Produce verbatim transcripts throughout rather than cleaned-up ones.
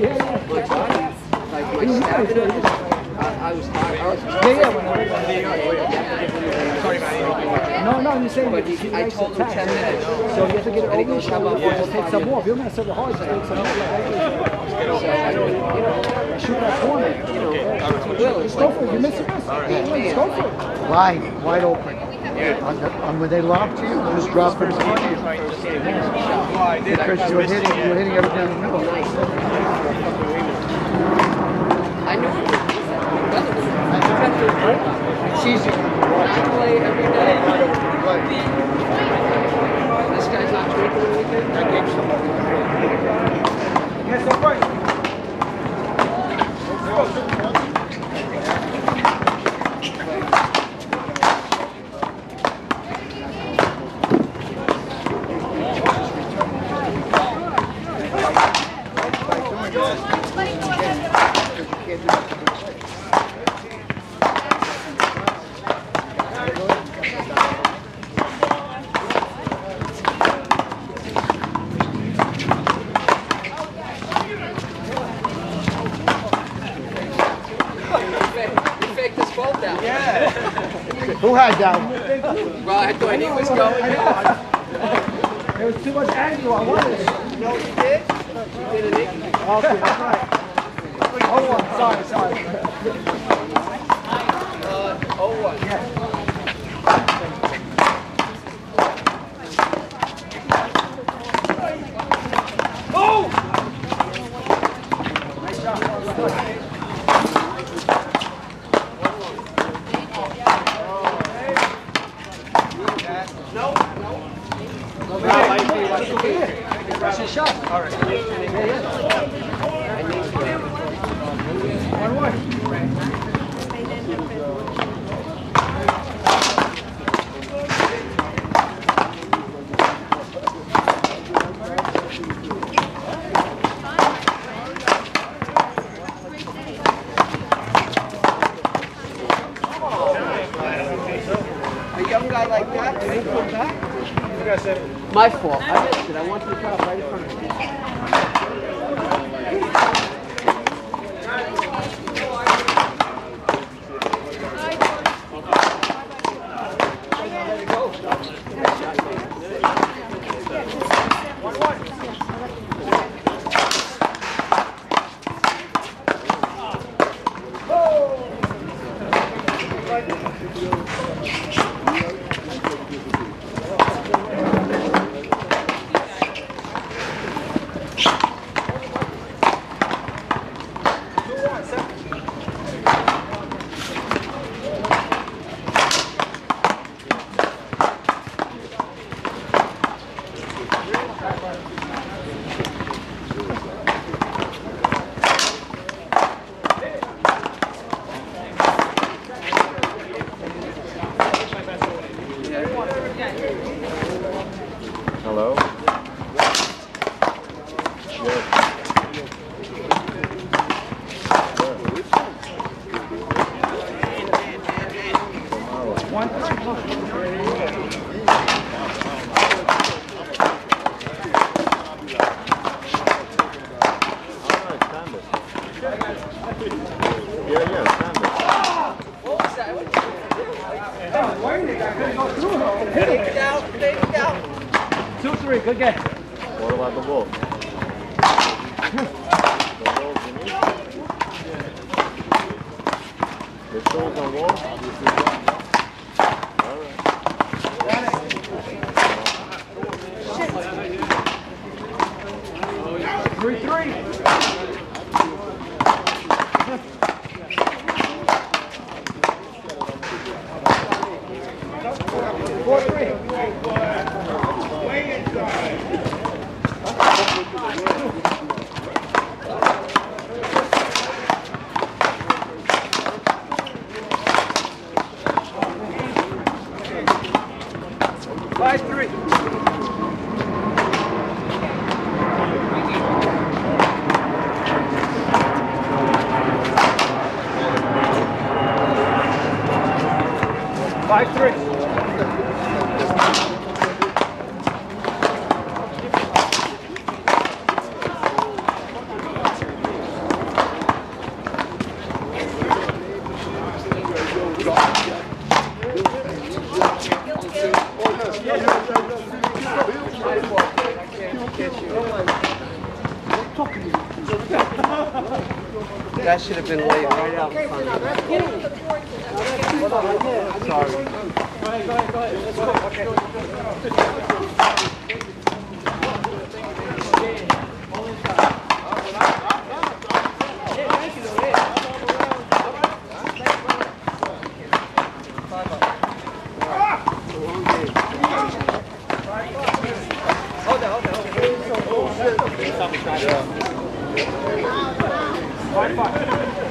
Yeah, yeah. My body, like my stamina, I, I was tired. I was Yeah, yeah. When I read sorry, man. No, no, I'm just saying. But he, I told him ten minutes. So you have to get it And he over. goes, how about We'll forty-five take some more. minutes? If you're gonna serve it hard, just take some more. So I don't, you know, Shoot that corner. you know, Will, it's Just go like, for it. You miss it. Miss. Just go for it. Wide, wide open. On the, on when they lob to you, just drop it. Because you're hitting, you're hitting everything in the middle. I knew it was It's easy. I play every day. This guy's not drinking or anything. That game's still over. Yes, that's right. Who had that? Well, I thought he was going. There was too much angle. I wanted it. No, he did. He did an icky. Okay, that's right. Oh, one. Sorry, sorry. Uh, oh, what? Yeah. Oh! Nice shot. No, no. That's your shot. All right. Yeah, yeah. One, one. A young guy like that, can he come back? My fault. I missed it. I wanted to cut off right in front of me. Hello? Two, three, good game. What about the ball? The ball, you need? The show's on wall? Alright. Three, three. Four, three. Five, three. Five, three. That should have been laid right out in front of you. Sorry. Go ahead, go ahead, go ahead. Let's go. Okay. Five, five.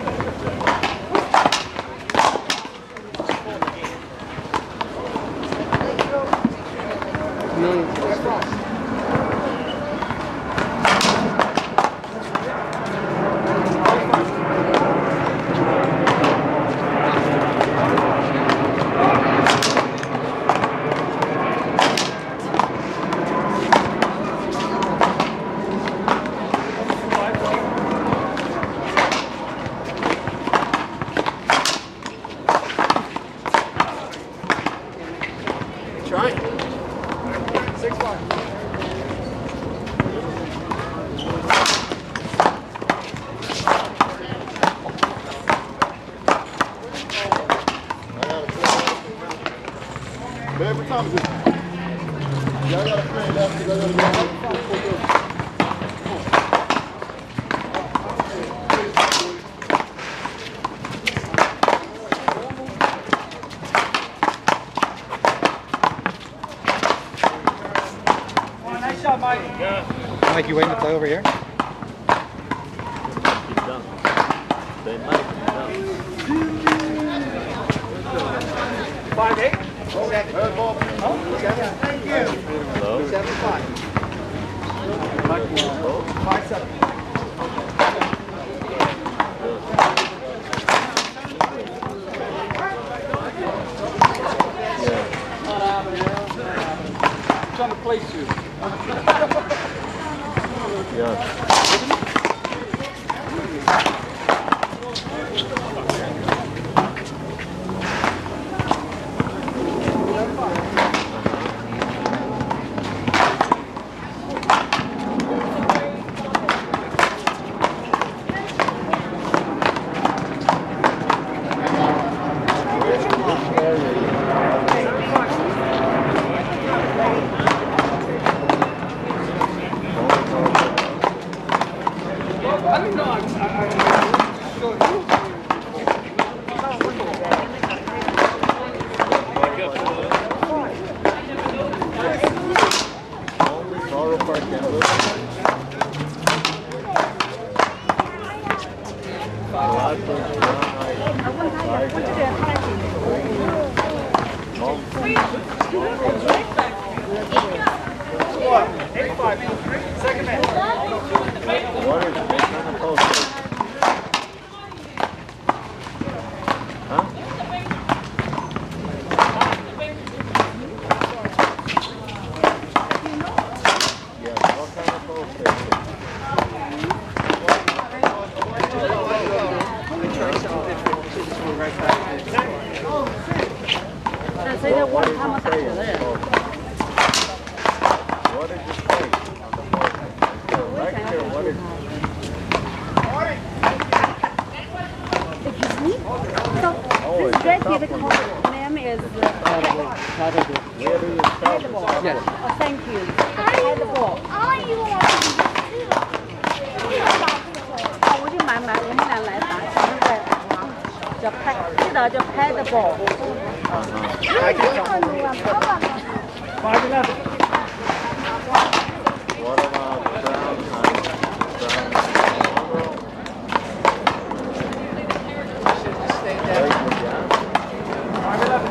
Millions of mistakes. Trying. Six, five. Babe, what time is it? Y'all gotta play that because I gotta go. Nice shot, Mike. Yeah. Mike, you waiting to play over here? Keep done. They might be done. Five, eight. Seven. Hello? Seven. Thank you. Hello? Seven, five. Five, seven. Trying to place you. Yeah. I don't know. I, I, I showed you. Only Toro Park and Little. Lots of Eight, five. Second man. What is it? What kind of post? Huh? Yeah, what kind of post is it? Try something different. Just go right back. 但是要问他们打球的人， What did you say on the post? Right here, what is it? excuse me. So Oh, this it's a jacket compliment. called name is uh, Where do you spell headball. this? Yes. Oh, thank you. Headball. 哦，我就买买，我们俩来打，现在叫 pad， 记得叫 headball。 Five, eleven. What about brown honey? Brown Very good, yeah? Five, eleven.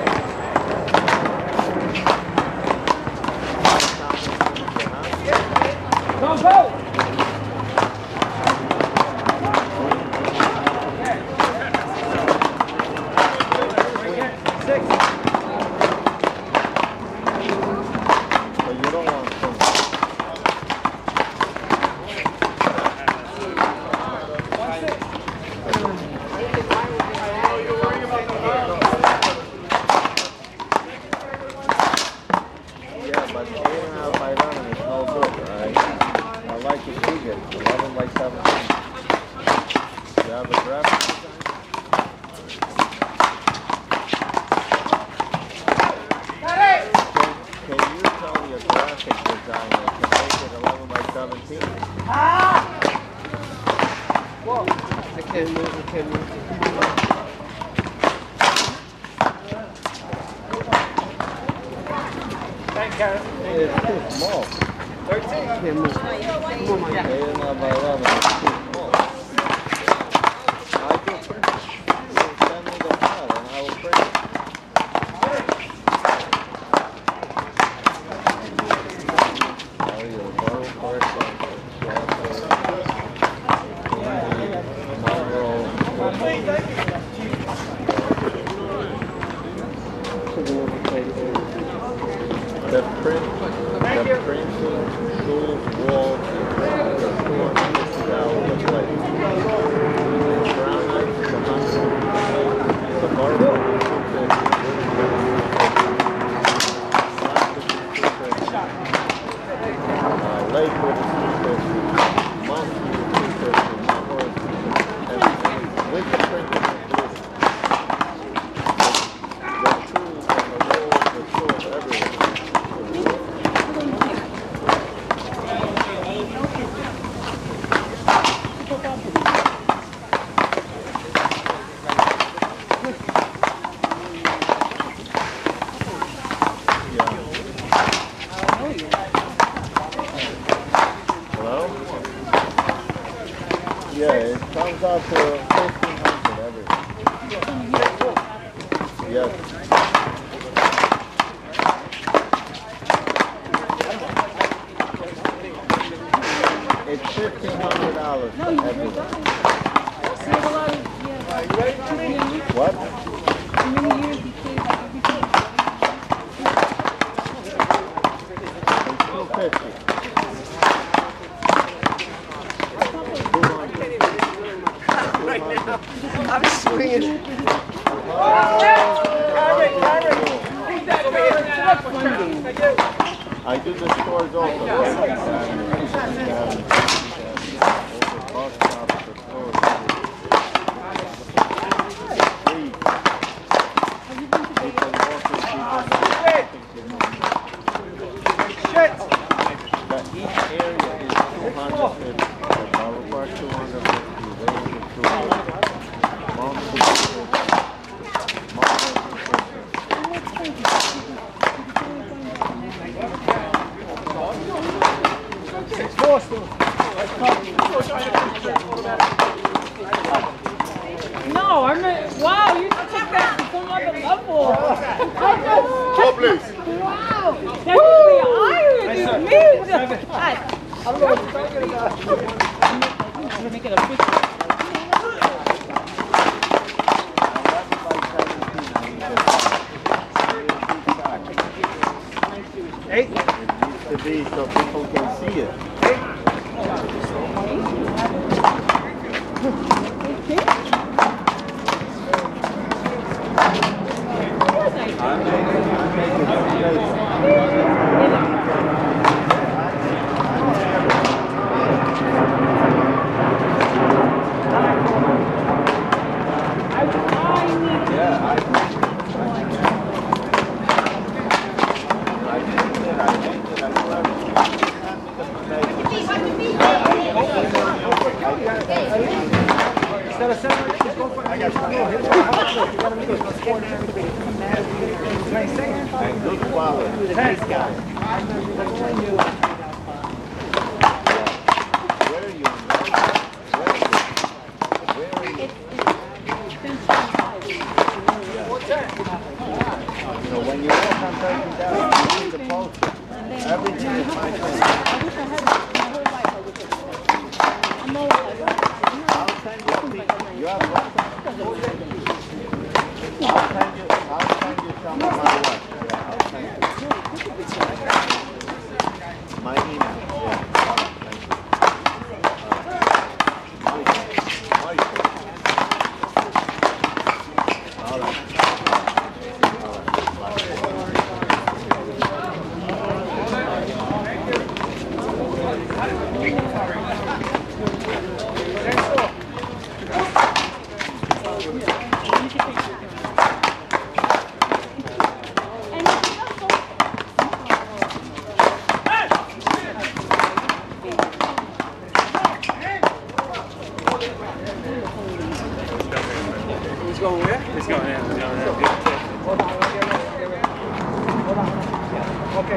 Go, go. Six. But you don't want to. Yeah, but eight and a half by running is no good, right? I like to see it. eleven by seventeen. You have a graphic design? Can, can you tell me a graphic designer to make it eleven by seventeen? Whoa. I can't move, I can't move. Thank you. It's too small. thirteen. I can't move. Come on, my eight and eleven by eleven is too small. I can print it. You send me the file and I will print it. Are you a bottle person? The print, the printing, tools, walls, the two hundred fifty dollars a plate. The brown knife is one hundred. The marble is two fifty. Plastic is two fifty. Uh, Lakewood is two fifty. Monkey is two fifty. Marble is two fifty. And with the printing of this, the tools and the walls, the tools everywhere. Yeah, it comes out to fifteen hundred everything. Yes. It's fifteen hundred dollars for everything. What? It's two fifty. I'm swinging. I do the stores also. But each area is two hundred fifty. Bottle Park two hundred fifty. Wayne is two hundred. Mount two hundred fifty. Mount Six four still. No, I mean, wow, you took that to some other level. I just, Go, please. wow, that should be iron. It's me. I don't know what you're talking about. I'm gonna make it a picture. Eight. It used to be so people can see it. I'm making, I'm making Instead of seven, just go for it. You gotta make it four and a half. and good quality. Nice guy. Where are you? Where are you? You know, when you walk on thirty thousand, you read the poster. Everything is my thing. I'll send you a piece. You have WhatsApp? I'll send you, I'll send you some of my work. Yeah, I'll send you. My email. Yeah. All right, thank you. All right. Michael. Michael. All right. All right. Bye. going where? He's going in. He's going in. Hold on, hold on, hold on. Okay.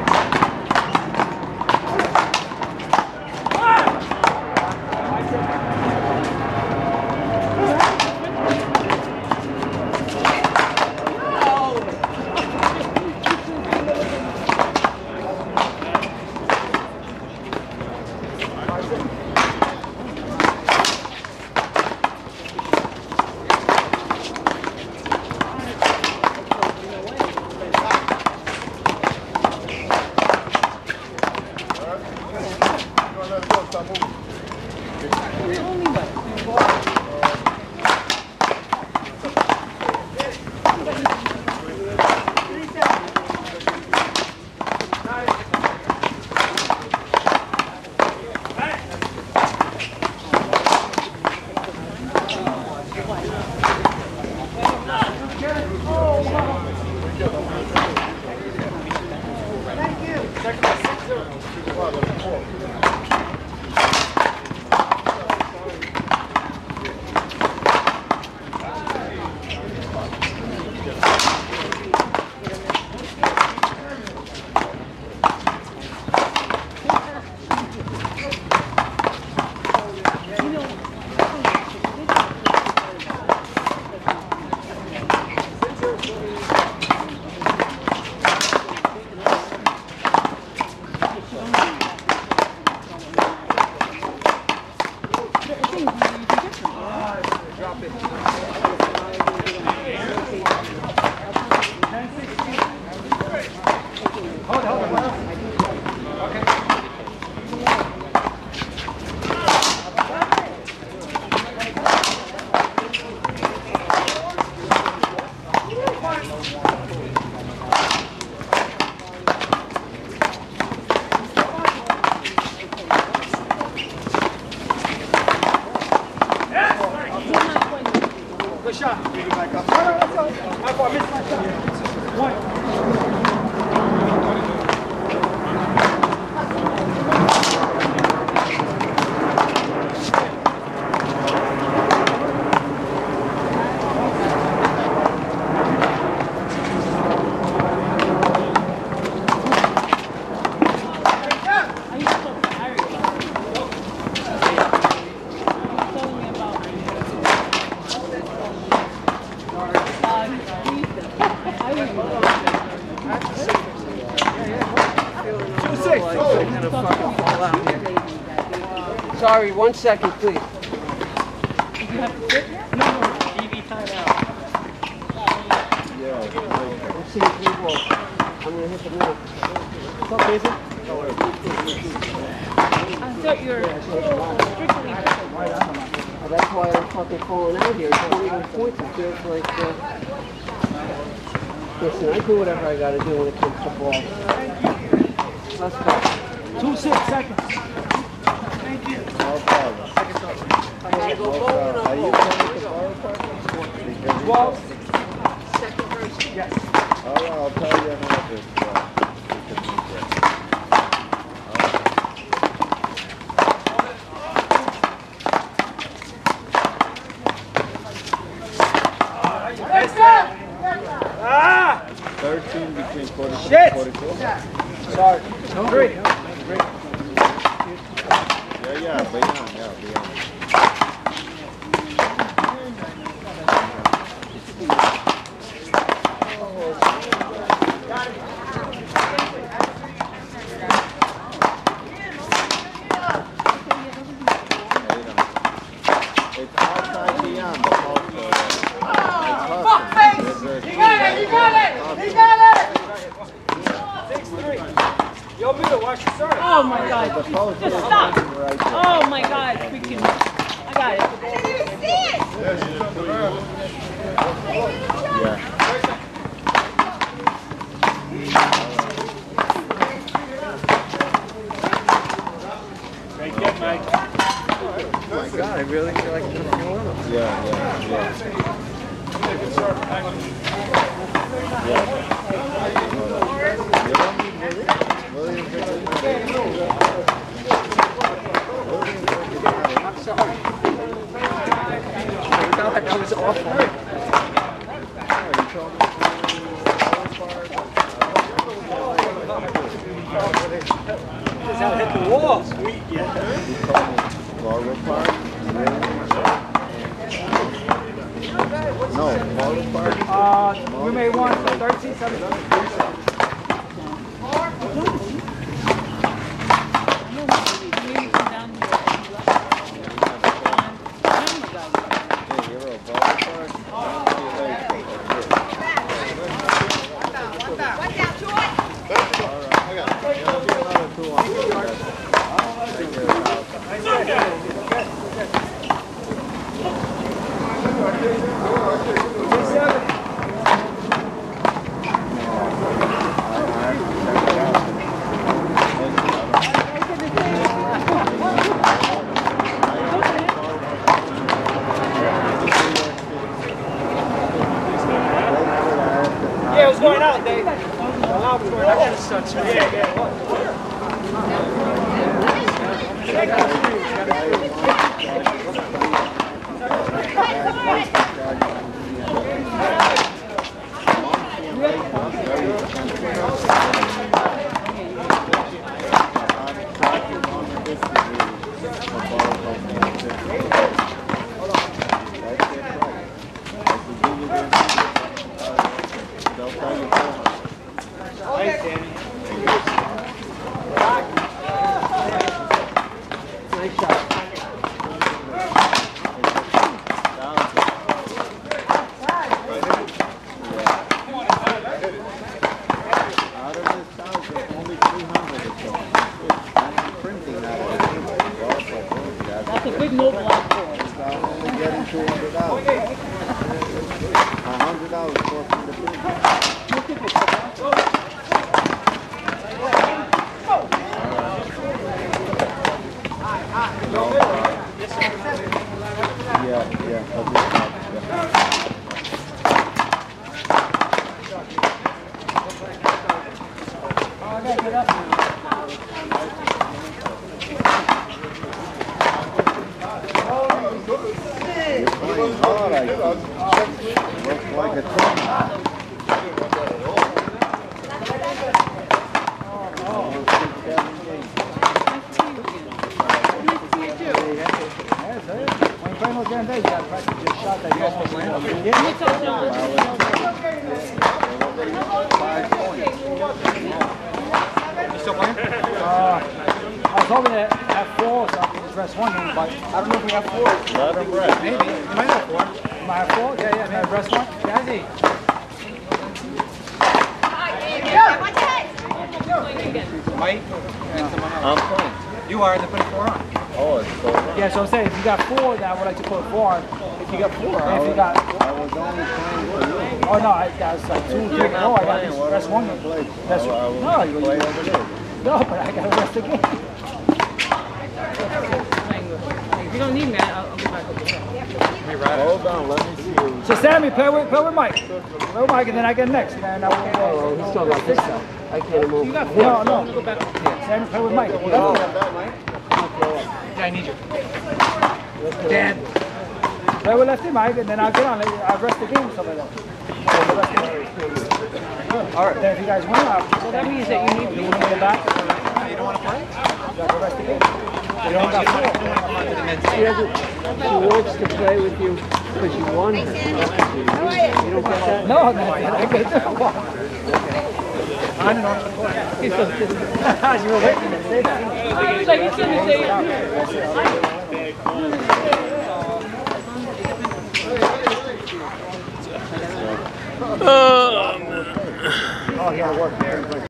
Good shot. Bring it back up. No, no, that's all. How far? I missed my shot. One. Sorry, one second, please. You have to sit here? No, no, T V timeout. Yeah. Let's see if we will. I'm going to hit the middle. What's up, Jason? I thought you were strictly. Oh, that's why I'm fucking falling out here. twenty-one points, it feels like... Uh... Listen, I do whatever I got to do when it comes to ball. Let's go. Two six seconds. No problem. I got to go forward. Are you going to the ball park? Twelve. Second verse. Yes. All right, I'll tell you how this uh, we can meet there. Ah! thirteen between forty-six Shit! and forty-four. Sorry. No, great. Yeah, yeah, beyond, yeah, beyond. It's outside beyond, but also Fuck face! He got it! He got it! He got it! six three. Yo, middle, watch your serve. Oh my god. Just stop. right there. Oh my god. Freaking. I got it. Yes, you took the round. Yeah. Great get, Mike. Oh my God, I really feel like I'm going to kill him. Yeah, yeah, yeah. Yeah. You don't need Williams. Williams is I'm sorry. God, that was awful. knows how to hit the wall. Sweet, yeah. Barbara Park? No, Barbara Park? Uh, we made one for thirteen seventeen. Yeah, it was going out, Dave. The alarm was going out. Yeah, yeah. Thanks, Danny. Nice shot. Out of this thousand, only three hundred or so. I'm printing that. That's a big noble out for it. I'm only getting two hundred dollars. A hundred dollars for the print. Yeah, yeah, I'll just stop, Oh, I gotta get up now. You're playing hard, I think. Looks like a trump. When you play those damn days, you gotta practice your shot that you're supposed to hit. Five points. You still playing? Uh, I was hoping to have four so I could just rest one game, but I don't know if we have four. Let him rest. Maybe. You might have four. You might have four? Yeah, yeah. Maybe rest one? Jazzy. Mike? I'm playing. You are to put four on. Oh, it's so rough. Yeah, so I'm saying if you got four, then I would like to put four on. If you got four, I if you was, got. I was only playing for you. Oh no, I got like two, three. No, I got this rest one game. That's I will no, you, play you, over there. no, but I gotta rest the game. If you don't need me, I'll, I'll get back up. Hold on, let me see. So Sammy, play with play with Mike. Play with Mike, and then I get next. And I will. Oh, he's still got this stuff. I can't move. You got four. No, no. Go back. Sammy, play with Mike. You got four. Yeah, I need you. Dan. Play with lefty Mike, and then I'll get on. I'll rest the game or something like that. All right. Then if you guys win, I'll, so that means that you need you want to go back. You don't want to play? You got to rest the game. You don't got four. She, doesn't, she wants to play with you because you won her. You don't get that? No, no, I get it. I don't know. You were waiting to say that. So you shouldn't say it. Oh, yeah, work.